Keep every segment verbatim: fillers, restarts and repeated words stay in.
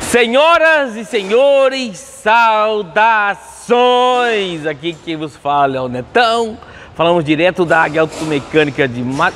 Senhoras e senhores, saudações! Aqui quem vos fala é o Netão. Falamos direto da Águia Automecânica de Mat...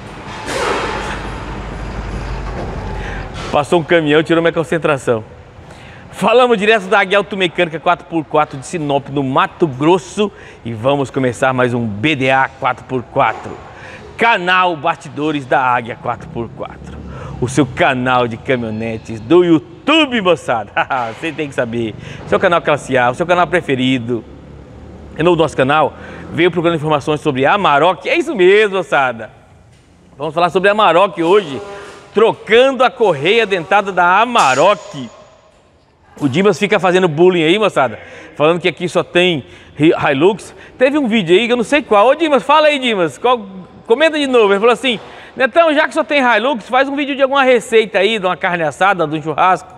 Passou um caminhão, tirou minha concentração. Falamos direto da Águia Automecânica quatro por quatro de Sinop, no Mato Grosso. E vamos começar mais um B D A quatro por quatro. Canal Bastidores da Águia quatro por quatro. O seu canal de caminhonetes do YouTube, moçada. Você tem que saber. Seu canal classe A, o seu canal preferido. E no nosso canal veio procurando informações sobre a Amarok. É isso mesmo, moçada. Vamos falar sobre a Amarok hoje. Trocando a correia dentada da Amarok. O Dimas fica fazendo bullying aí, moçada. Falando que aqui só tem Hilux. Teve um vídeo aí que eu não sei qual. Ô Dimas, fala aí, Dimas. Qual... Comenta de novo. Ele falou assim: Netão, já que só tem Hilux, faz um vídeo de alguma receita aí, de uma carne assada, de um churrasco.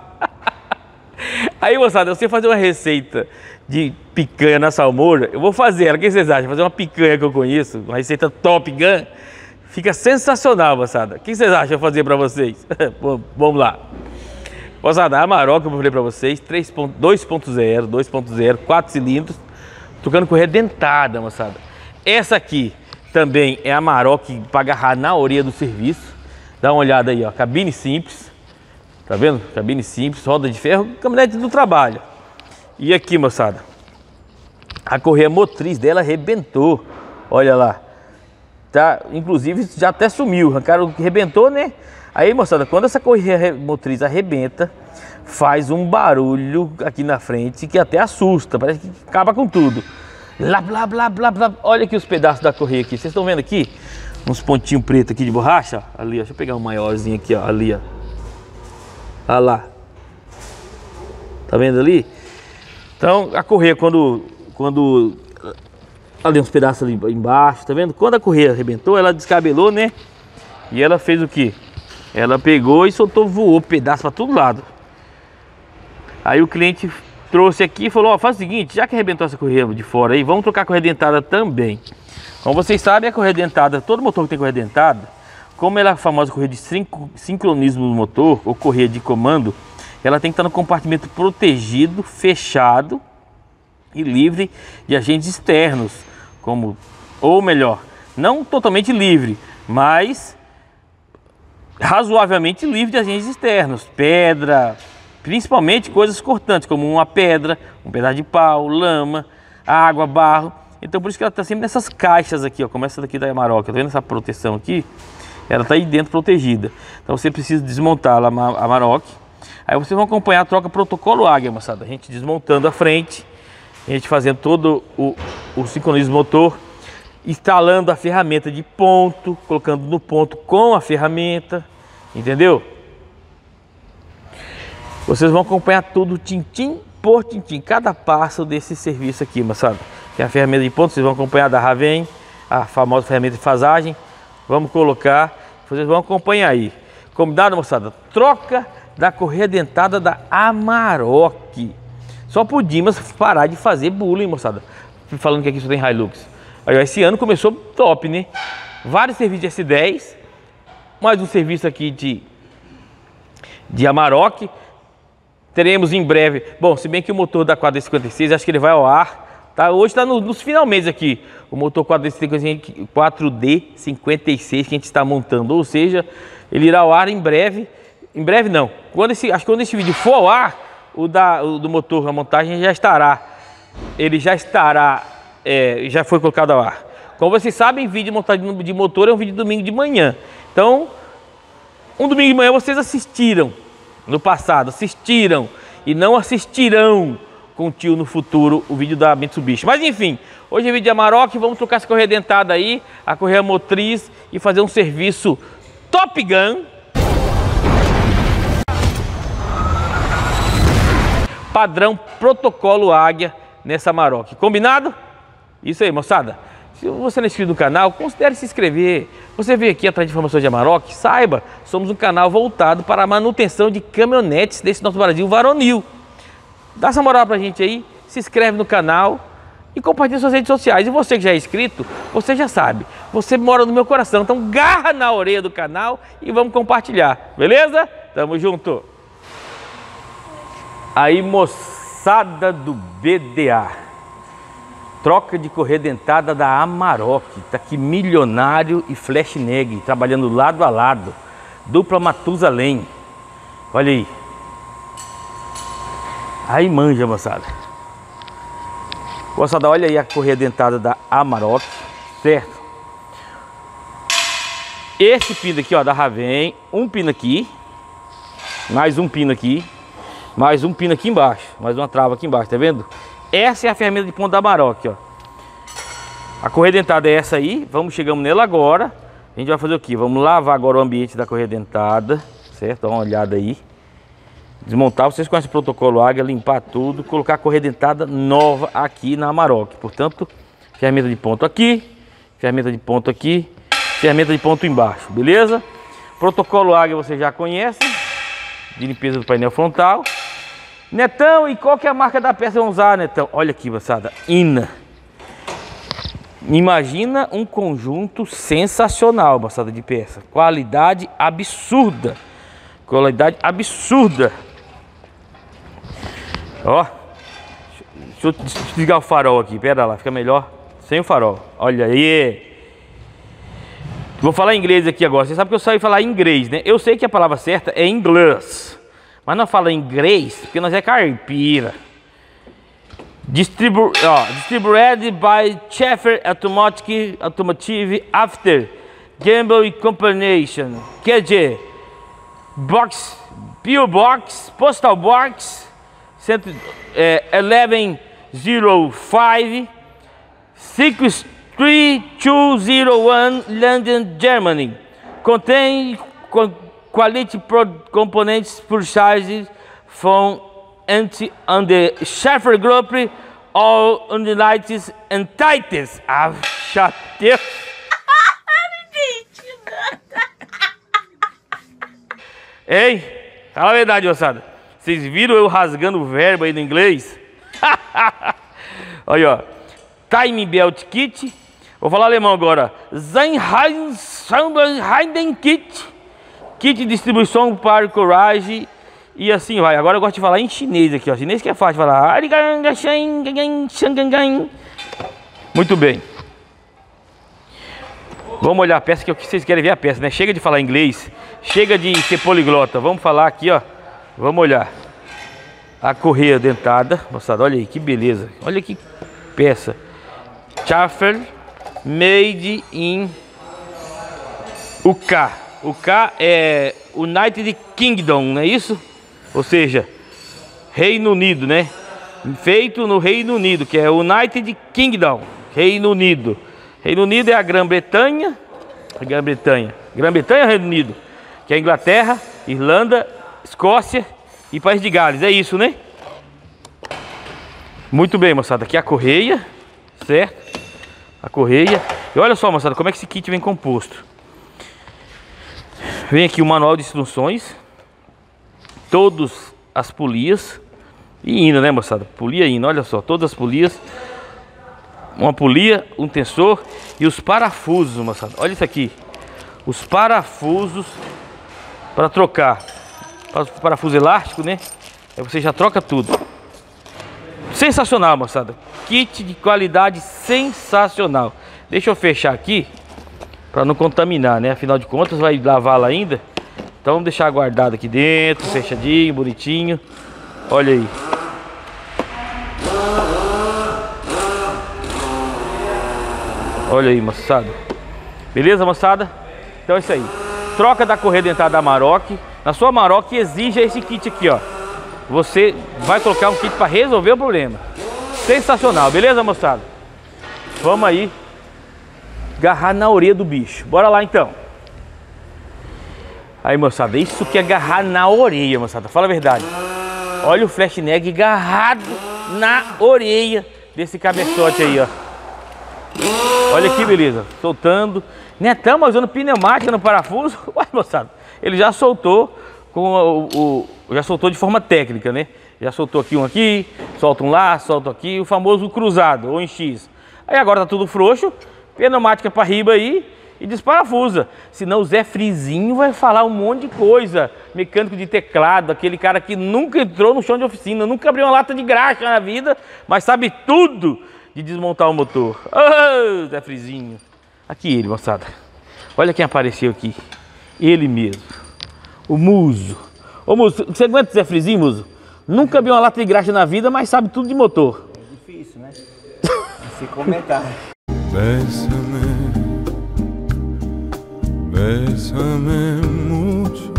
Aí, moçada, eu sei fazer uma receita de picanha na salmoura. Eu vou fazer ela. O que vocês acham? Fazer uma picanha que eu conheço, uma receita Top Gun. Fica sensacional, moçada. O que vocês acham de fazer para vocês? Bom, vamos lá. Moçada, a Amarok, eu falei para vocês, dois ponto zero, dois ponto zero, quatro cilindros, trocando correia dentada, moçada. Essa aqui também é a Amarok para agarrar na orelha do serviço. Dá uma olhada aí, ó, cabine simples. Tá vendo? Cabine simples, roda de ferro, caminhonete do trabalho. E aqui, moçada, a correia motriz dela arrebentou. Olha lá. Tá, inclusive já até sumiu, arrancaram, arrebentou, né? Aí, moçada, quando essa correia motriz arrebenta, faz um barulho aqui na frente que até assusta, parece que acaba com tudo. Blá, blá, blá, blá, blá. Olha aqui os pedaços da correia aqui. Vocês estão vendo aqui? Uns pontinhos pretos aqui de borracha. Ali, ó. Deixa eu pegar um maiorzinho aqui, ó. Ali, ó. Olha lá. Tá vendo ali? Então, a correia, quando... quando ali, uns pedaços ali embaixo, tá vendo? Quando a correia arrebentou, ela descabelou, né? E ela fez o quê? Ela pegou e soltou, voou pedaço para todo lado. Aí o cliente trouxe aqui e falou: ó, faz o seguinte, já que arrebentou essa correia de fora aí, vamos trocar a correia dentada também. Como vocês sabem, a correia dentada, todo motor que tem correia dentada, como ela é a famosa correia de sincronismo no motor, ou correia de comando, ela tem que estar no compartimento protegido, fechado e livre de agentes externos, como, ou melhor, não totalmente livre, mas razoavelmente livre de agentes externos, pedra, principalmente coisas cortantes, como uma pedra, um pedaço de pau, lama, água, barro. Então por isso que ela está sempre nessas caixas aqui, ó, como essa daqui da Amarok, tá vendo essa proteção aqui? Ela está aí dentro protegida. Então você precisa desmontar a Amarok. Aí vocês vão acompanhar a troca protocolo Águia, moçada. A gente desmontando a frente, a gente fazendo todo o, o sincronismo motor, instalando a ferramenta de ponto, colocando no ponto com a ferramenta, entendeu? Vocês vão acompanhar tudo tintim por tintim, cada passo desse serviço aqui, moçada. Tem a ferramenta de ponto, vocês vão acompanhar da Raven, a famosa ferramenta de fasagem. Vamos colocar, vocês vão acompanhar aí. Combinado, moçada? Troca da correia dentada da Amarok. Só pro Dimas parar de fazer bullying, moçada, falando que aqui só tem Hilux. Aí, esse ano começou top, né? Vários serviços de S dez, mais um serviço aqui de, de Amarok. Teremos em breve, bom, se bem que o motor da quatro D cinquenta e seis, acho que ele vai ao ar, tá? Hoje está no, nos finalmente aqui, o motor quatro D cinquenta e seis que a gente está montando, ou seja, ele irá ao ar em breve, em breve não, quando esse, acho que quando esse vídeo for ao ar, o, da, o do motor, a montagem já estará, ele já estará, é, já foi colocado ao ar. Como vocês sabem, vídeo de montagem de motor é um vídeo de domingo de manhã, então, um domingo de manhã vocês assistiram, no passado, assistiram e não assistirão com o tio no futuro o vídeo da Mitsubishi. Mas enfim, hoje é vídeo de Amarok, vamos trocar essa correia dentada aí, a correia motriz e fazer um serviço Top Gun. Padrão protocolo Águia nessa Amarok. Combinado? Isso aí, moçada. Se você não é inscrito no canal, considere se inscrever. Você veio aqui atrás de informações de Amarok, saiba, somos um canal voltado para a manutenção de caminhonetes desse nosso Brasil varonil. Dá essa moral pra gente aí, se inscreve no canal e compartilha suas redes sociais. E você que já é inscrito, você já sabe, você mora no meu coração. Então garra na orelha do canal e vamos compartilhar, beleza? Tamo junto! Aí, moçada do B D A, troca de correia dentada da Amarok. Tá aqui Milionário e Flash Neg trabalhando lado a lado. Dupla Matusalém. Olha aí. Aí manja, moçada. Moçada, olha aí a correia dentada da Amarok, certo? Esse pino aqui, ó, da Ravem, um pino aqui, mais um pino aqui, mais um pino aqui embaixo, mais uma trava aqui embaixo, tá vendo? Essa é a ferramenta de ponta da Amarok, ó. A correia dentada é essa aí, vamos, chegamos nela agora. A gente vai fazer o quê? Vamos lavar agora o ambiente da correia dentada, certo? Dá uma olhada aí. Desmontar, vocês conhecem o protocolo Águia, limpar tudo, colocar a correia dentada nova aqui na Amarok. Portanto, ferramenta de ponto aqui, ferramenta de ponto aqui, ferramenta de ponto embaixo, beleza? Protocolo Águia vocês já conhecem, de limpeza do painel frontal. Netão, e qual que é a marca da peça que vamos usar, Netão? Olha aqui, moçada, Ina. Imagina um conjunto sensacional, moçada, de peça. Qualidade absurda. Qualidade absurda. Ó, deixa eu desligar o farol aqui, pera lá, fica melhor sem o farol. Olha aí. Vou falar inglês aqui agora. Você sabe que eu sei falar inglês, né? Eu sei que a palavra certa é inglês, mas não fala inglês porque nós é caipira. Distribu ó, distributed by Schaeffler Automotive, Automotive After Gamble Combination. Quer dizer, box, P O Box, Postal Box eleven zero five six three two zero one London, Germany. Contém quality components purchased from anti on the Schaeffler Group, all units and titles. Ah, chateu. Ei, fala a verdade, moçada. Vocês viram eu rasgando o verbo aí no inglês? Olha, ó. Time Belt Kit. Vou falar alemão agora. Seinheiten Kit. Kit de distribuição para coragem. E assim vai. Agora eu gosto de falar em chinês aqui, ó. Chinês que é fácil de falar. Muito bem. Vamos olhar a peça, que é o que vocês querem ver a peça, né? Chega de falar inglês. Chega de ser poliglota. Vamos falar aqui, ó. Vamos olhar a correia dentada, moçada, olha aí, que beleza. Olha que peça. Schaeffler Made in U K. U K é United Kingdom, não é isso? Ou seja, Reino Unido, né? Feito no Reino Unido, que é United Kingdom, Reino Unido. Reino Unido é a Grã-Bretanha, Grã-Bretanha, Grã-Bretanha é Reino Unido, que é a Inglaterra, Irlanda, Escócia e País de Gales, é isso, né? Muito bem, moçada, aqui a correia, certo? A correia. E olha só, moçada, como é que esse kit vem composto. Vem aqui o manual de instruções, todas as polias e hino, né, moçada? Polia e hino, olha só, todas as polias. Uma polia, um tensor e os parafusos, moçada. Olha isso aqui. Os parafusos para trocar. Parafuso elástico, né? Aí você já troca tudo. Sensacional, moçada. Kit de qualidade sensacional. Deixa eu fechar aqui para não contaminar, né? Afinal de contas vai lavá-la ainda. Então vamos deixar guardado aqui dentro, fechadinho, bonitinho. Olha aí. Olha aí, moçada. Beleza, moçada? Então é isso aí. Troca da correia dentada da Amarok. Na sua Amarok exige esse kit aqui, ó. Você vai colocar um kit para resolver o problema. Sensacional, beleza, moçada? Vamos aí agarrar na orelha do bicho. Bora lá, então. Aí, moçada, isso que é agarrar na orelha, moçada. Fala a verdade. Olha o Flash Neg agarrado na orelha desse cabeçote aí, ó. Olha que beleza, soltando. Netão, mas usando pneumática no parafuso. Ué, moçada, ele já soltou com o, o, já soltou de forma técnica, né? Já soltou aqui um aqui, solta um lá, solta aqui, o famoso cruzado ou em X. Aí agora tá tudo frouxo, pneumática para riba aí e desparafusa. Senão o Zé Frizinho vai falar um monte de coisa. Mecânico de teclado, aquele cara que nunca entrou no chão de oficina, nunca abriu uma lata de graxa na vida, mas sabe tudo de desmontar o motor. Ô, Zé Frizinho. Aqui ele, moçada. Olha quem apareceu aqui. Ele mesmo. O Muso. Ô Muso, você aguenta o Zé Frizinho, Muso? Nunca abriu uma lata de graxa na vida, mas sabe tudo de motor. É difícil, né? Se comentar. Bésame, bésame mucho.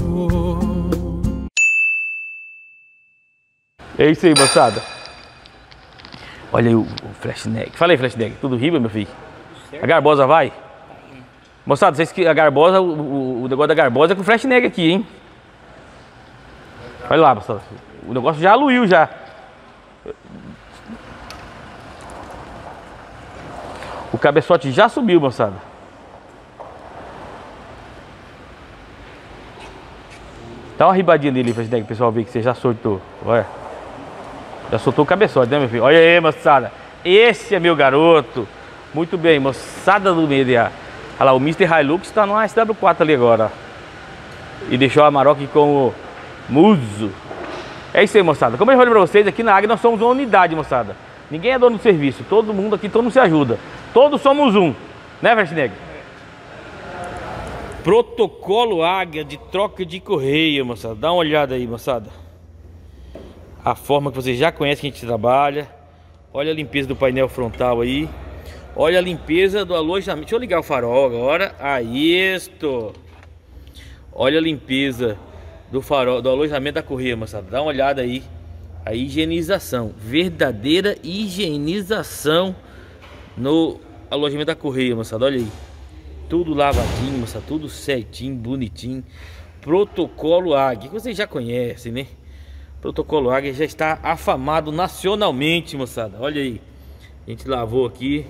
É isso aí, moçada. Olha aí o, o Flashneck. Fala aí, Flashneck. Tudo riba, meu filho? A garbosa vai? Moçada, vocês que a garbosa, o, o, o negócio da garbosa é com o Flashneck aqui, hein? Olha lá, moçada. O negócio já aluiu já. O cabeçote já subiu, moçada. Dá uma ribadinha dele, Flashneck, o pessoal ver que você já soltou. Olha. Já soltou o cabeçote, né, meu filho? Olha aí, moçada. Esse é meu garoto. Muito bem, moçada do B D A. Olha lá, o mister Hilux está no S W quatro ali agora, ó. E deixou a Amarok com o Muso. É isso aí, moçada. Como eu falei pra vocês, aqui na Águia nós somos uma unidade, moçada. Ninguém é dono do serviço. Todo mundo aqui, todo mundo se ajuda. Todos somos um. Né, Flashneck? Protocolo Águia de troca de correia, moçada. Dá uma olhada aí, moçada. A forma que vocês já conhecem que a gente trabalha. Olha a limpeza do painel frontal aí. Olha a limpeza do alojamento. Deixa eu ligar o farol agora. Aí, isto. Olha a limpeza do farol, do alojamento da correia, moçada. Dá uma olhada aí. A higienização. Verdadeira higienização no alojamento da correia, moçada. Olha aí. Tudo lavadinho, moçada. Tudo certinho, bonitinho. Protocolo Águia, que vocês já conhecem, né? Protocolo Águia já está afamado nacionalmente, moçada. Olha aí. A gente lavou aqui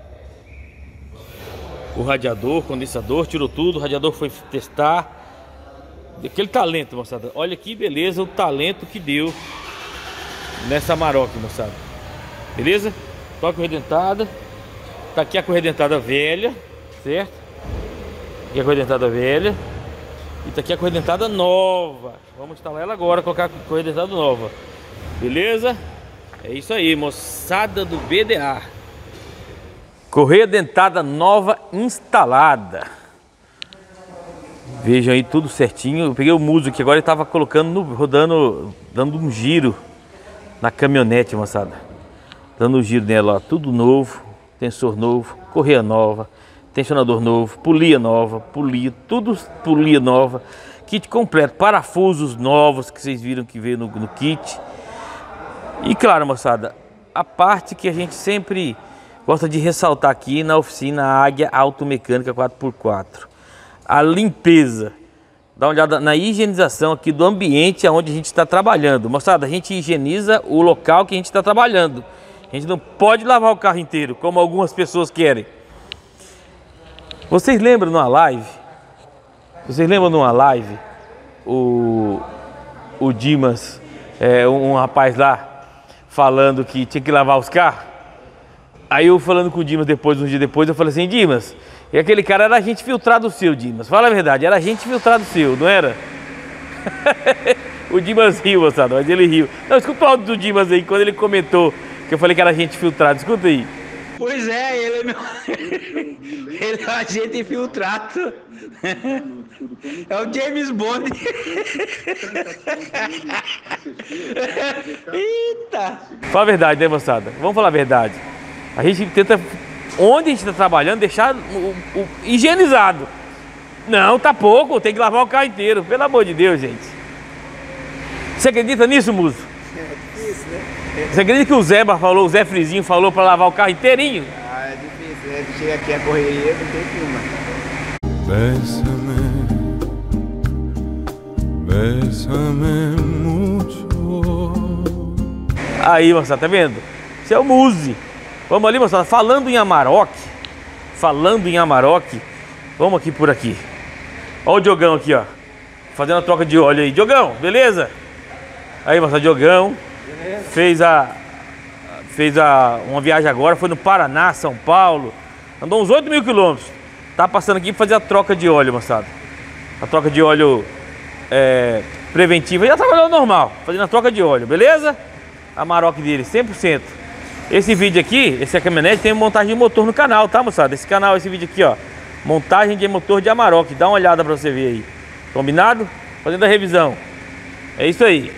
o radiador, condensador, tirou tudo. O radiador foi testar. Aquele talento, moçada. Olha que beleza o talento que deu nessa Amarok, moçada. Beleza? Toca corredentada. Tá aqui a corredentada velha, certo? Aqui a corredentada velha. E tá aqui a corredentada nova. Vamos instalar ela agora, colocar a corredentada nova. Beleza? É isso aí, moçada do B D A. Correia dentada nova instalada. Vejam aí tudo certinho. Eu peguei o Muso aqui agora e tava colocando, no, rodando, dando um giro na caminhonete, moçada. Dando um giro nela, ó. Tudo novo, tensor novo, correia nova, tensionador novo, polia nova, polia, tudo polia nova. Kit completo, parafusos novos que vocês viram que veio no, no kit. E claro, moçada, a parte que a gente sempre gosta de ressaltar aqui na oficina Águia Automecânica quatro por quatro. A limpeza. Dá uma olhada na higienização aqui do ambiente onde a gente está trabalhando. Moçada, a gente higieniza o local que a gente está trabalhando. A gente não pode lavar o carro inteiro, como algumas pessoas querem. Vocês lembram numa live? Vocês lembram numa live? O, o Dimas, é, um rapaz lá, falando que tinha que lavar os carros. Aí eu falando com o Dimas depois, um dia depois, eu falei assim, Dimas, e aquele cara era agente filtrado seu, Dimas. Fala a verdade, era agente filtrado seu, não era? O Dimas riu, moçada, mas ele riu. Não, escuta o áudio do Dimas aí, quando ele comentou que eu falei que era agente filtrado. Escuta aí. Pois é, ele é meu... ele é um agente infiltrado. É o James Bond. Eita! Fala a verdade, né, moçada? Vamos falar a verdade. A gente tenta, onde a gente está trabalhando, deixar o, o, higienizado. Não, tá pouco, tem que lavar o carro inteiro. Pelo amor de Deus, gente. Você acredita nisso, Muso? É difícil, né? Você acredita que o Zeba falou, o Zé Frizinho falou para lavar o carro inteirinho? Ah, é difícil, né? Chega aqui a correria, não tem filma. Bésame, bésame mucho. Aí, moçada, tá vendo? Isso é o Muzi. Vamos ali, moçada, falando em Amarok. Falando em Amarok. Vamos aqui por aqui. Olha o Diogão aqui, ó. Fazendo a troca de óleo aí. Diogão, beleza? Aí, moçada, Diogão. Beleza. Fez a... Fez a, uma viagem agora, foi no Paraná, São Paulo. Andou uns oito mil quilômetros. Tá passando aqui para fazer a troca de óleo, moçada. A troca de óleo é, preventiva. Já trabalhou normal, fazendo a troca de óleo, beleza? A Amarok dele, cem por cento. Esse vídeo aqui, esse caminhonete tem montagem de motor no canal, tá, moçada? Esse canal, esse vídeo aqui, ó, montagem de motor de Amarok. Dá uma olhada para você ver aí. Combinado? Fazendo a revisão. É isso aí.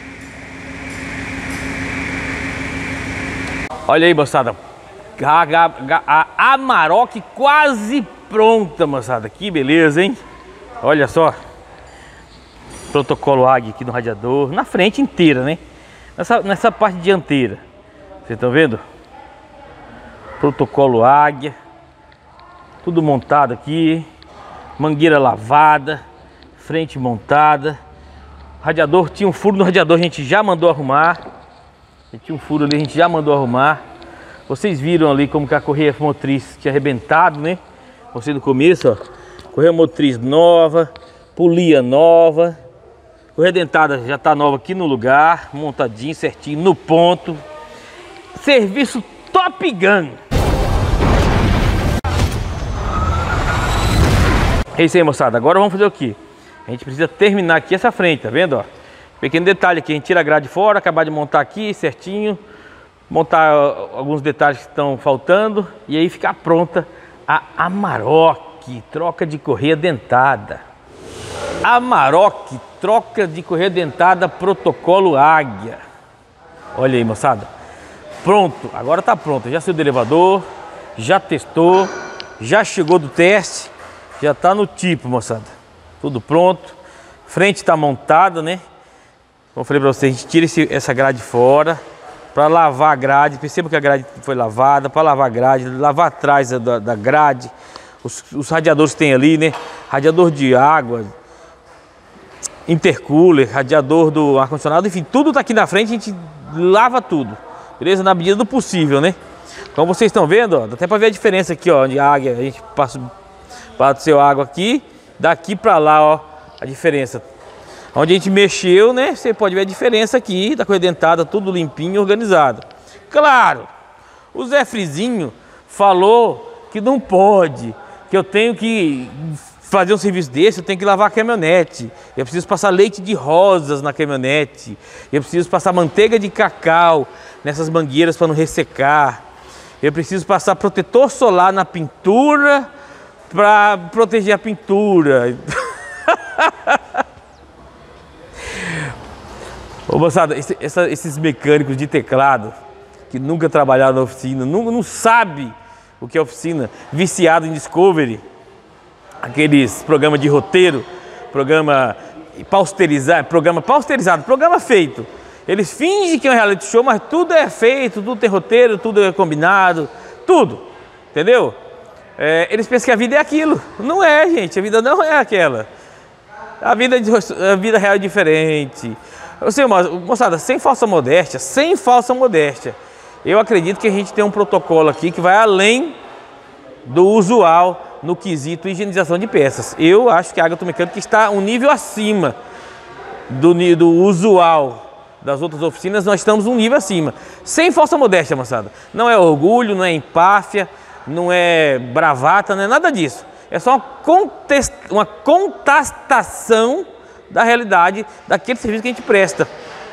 Olha aí, moçada. A, a, a Amarok quase pronta, moçada. Que beleza, hein? Olha só. Protocolo Águia aqui no radiador. Na frente inteira, né? Nessa, nessa parte dianteira. Vocês estão vendo? Protocolo Águia. Tudo montado aqui. Mangueira lavada. Frente montada. Radiador, tinha um furo no radiador, a gente já mandou arrumar. Tinha um furo ali, a gente já mandou arrumar. Vocês viram ali como que a correia motriz tinha arrebentado, né? Você no começo, ó. Correia motriz nova, polia nova. Correia dentada já tá nova aqui no lugar, montadinho, certinho, no ponto. Serviço Top Gun. É isso aí, moçada. Agora vamos fazer o quê? A gente precisa terminar aqui essa frente, tá vendo, ó? Pequeno detalhe aqui, a gente tira a grade fora, acabar de montar aqui certinho. Montar alguns detalhes que estão faltando. E aí ficar pronta a Amarok, troca de correia dentada. Amarok, troca de correia dentada, protocolo Águia. Olha aí, moçada. Pronto, agora tá pronto. Já saiu do elevador, já testou, já chegou do teste, já tá no tipo, moçada. Tudo pronto. Frente tá montada, né? Como eu falei pra vocês, a gente tira esse, essa grade fora para lavar a grade. Perceba que a grade foi lavada, para lavar a grade, lavar atrás da, da grade. Os, os radiadores que tem ali, né? Radiador de água, intercooler, radiador do ar-condicionado, enfim, tudo tá aqui na frente, a gente lava tudo, beleza? Na medida do possível, né? Como vocês estão vendo, ó, dá até para ver a diferença aqui, ó, de água, a gente passa, passa o seu água aqui, daqui para lá, ó, a diferença. Onde a gente mexeu, né? Você pode ver a diferença aqui da correia dentada, tudo limpinho e organizado. Claro, o Zé Frizinho falou que não pode, que eu tenho que fazer um serviço desse, eu tenho que lavar a caminhonete. Eu preciso passar leite de rosas na caminhonete. Eu preciso passar manteiga de cacau nessas mangueiras para não ressecar. Eu preciso passar protetor solar na pintura para proteger a pintura. Ô, moçada, esse, essa, esses mecânicos de teclado que nunca trabalharam na oficina, não, não sabe o que é oficina, viciado em Discovery, aqueles programas de roteiro, programa pausterizado, programa pausterizado, programa feito. Eles fingem que é um reality show, mas tudo é feito, tudo tem roteiro, tudo é combinado, tudo, entendeu? É, eles pensam que a vida é aquilo. Não é, gente, a vida não é aquela. A vida, a vida real é diferente. Eu sei, moçada, sem falsa modéstia, sem falsa modéstia, eu acredito que a gente tem um protocolo aqui que vai além do usual no quesito higienização de peças. Eu acho que a Águia Automecânica está um nível acima do, do usual das outras oficinas. Nós estamos um nível acima, sem falsa modéstia, moçada. Não é orgulho, não é empáfia, não é bravata, não é nada disso. É só uma, contest... uma contestação da realidade daquele serviço que a gente presta.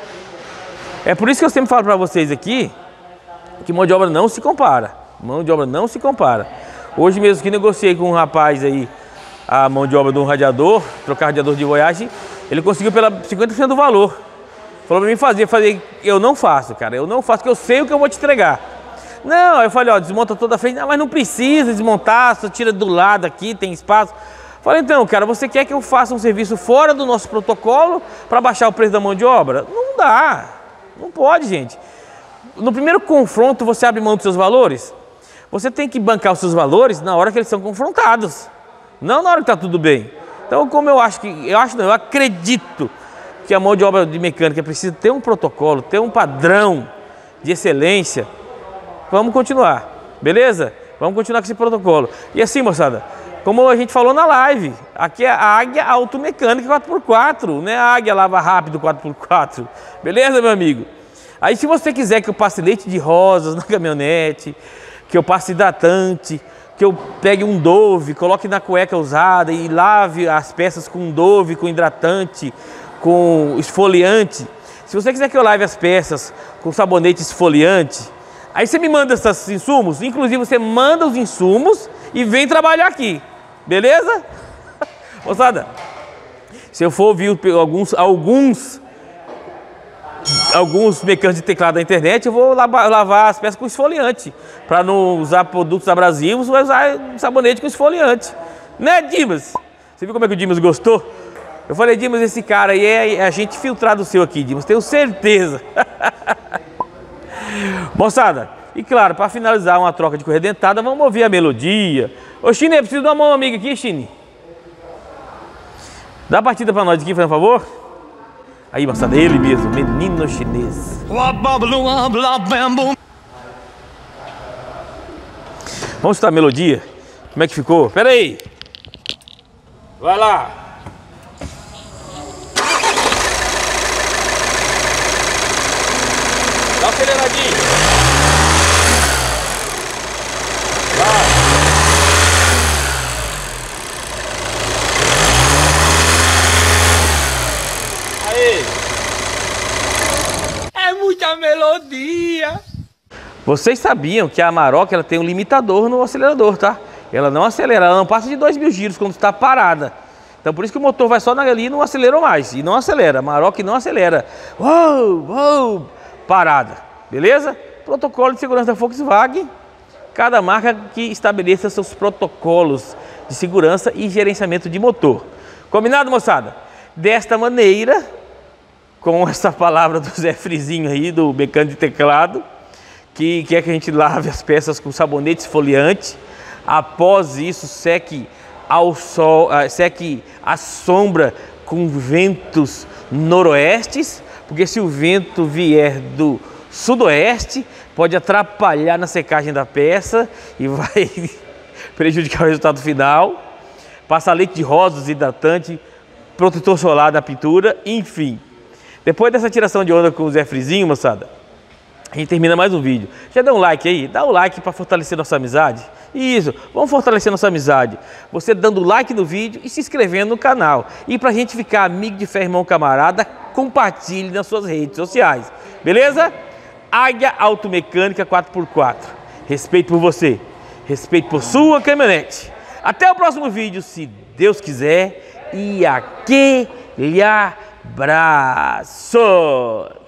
É por isso que eu sempre falo para vocês aqui que mão de obra não se compara. Mão de obra não se compara. Hoje mesmo que negociei com um rapaz aí a mão de obra de um radiador, trocar radiador de Voyage, ele conseguiu pela cinquenta por cento do valor. Falou para mim fazer, falei, eu não faço, cara, eu não faço, porque eu sei o que eu vou te entregar. Não, eu falei, ó, desmonta toda a frente, não, mas não precisa desmontar, só tira do lado aqui, tem espaço. Falei, então, cara, você quer que eu faça um serviço fora do nosso protocolo para baixar o preço da mão de obra? Não dá, não pode, gente. No primeiro confronto, você abre mão dos seus valores? Você tem que bancar os seus valores na hora que eles são confrontados, não na hora que está tudo bem. Então, como eu acho que, eu acho não, eu acredito que a mão de obra de mecânica precisa ter um protocolo, ter um padrão de excelência, vamos continuar, beleza? Vamos continuar com esse protocolo. E assim, moçada, como a gente falou na live, aqui é a Águia Automecânica quatro por quatro, né? A Águia Lava Rápido quatro por quatro, beleza, meu amigo? Aí, se você quiser que eu passe leite de rosas na caminhonete, que eu passe hidratante, que eu pegue um Dove, coloque na cueca usada e lave as peças com Dove, com hidratante, com esfoliante. Se você quiser que eu lave as peças com sabonete esfoliante, aí você me manda esses insumos, inclusive você manda os insumos e vem trabalhar aqui, beleza? Moçada, se eu for ouvir alguns, alguns, alguns mecânicos de teclado da internet, eu vou lavar, lavar as peças com esfoliante, para não usar produtos abrasivos, vou usar sabonete com esfoliante. Né, Dimas? Você viu como é que o Dimas gostou? Eu falei, Dimas, esse cara aí é agente filtrado seu aqui, Dimas, tenho certeza. Moçada, e claro, para finalizar uma troca de correia dentada, vamos ouvir a melodia. Ô, Chine, eu preciso de uma mão amiga aqui, Chine. Dá a partida para nós aqui, por favor. Aí, moçada, ele mesmo, menino chinês. Vamos escutar a melodia? Como é que ficou? Pera aí. Vai lá. Dá uma aceleradinha. Vai. Aí. É muita melodia. Vocês sabiam que a Amarok ela tem um limitador no acelerador, tá? Ela não acelera, ela não passa de dois mil giros quando está parada. Então por isso que o motor vai só ali e não acelera mais. E não acelera, a Amarok não acelera. Uou, uou, parada, beleza? Protocolo de segurança da Volkswagen. Cada marca que estabeleça seus protocolos de segurança e gerenciamento de motor. Combinado, moçada? Desta maneira, com essa palavra do Zé Frizinho aí, do mecânico de teclado, que quer que a gente lave as peças com sabonete esfoliante. Após isso, seque ao sol, seque à sombra com ventos noroestes, porque se o vento vier do sudoeste, pode atrapalhar na secagem da peça e vai prejudicar o resultado final. Passa leite de rosas, hidratante, protetor solar da pintura, enfim. Depois dessa tiração de onda com o Zé Frizinho, moçada, a gente termina mais um vídeo. Já dá um like aí? Dá o like para fortalecer nossa amizade. Isso, vamos fortalecer nossa amizade. Você dando like no vídeo e se inscrevendo no canal. E para a gente ficar amigo de fé, irmão, camarada, compartilhe nas suas redes sociais. Beleza? Águia Automecânica quatro por quatro. Respeito por você. Respeito por sua caminhonete. Até o próximo vídeo, se Deus quiser. E aquele abraço.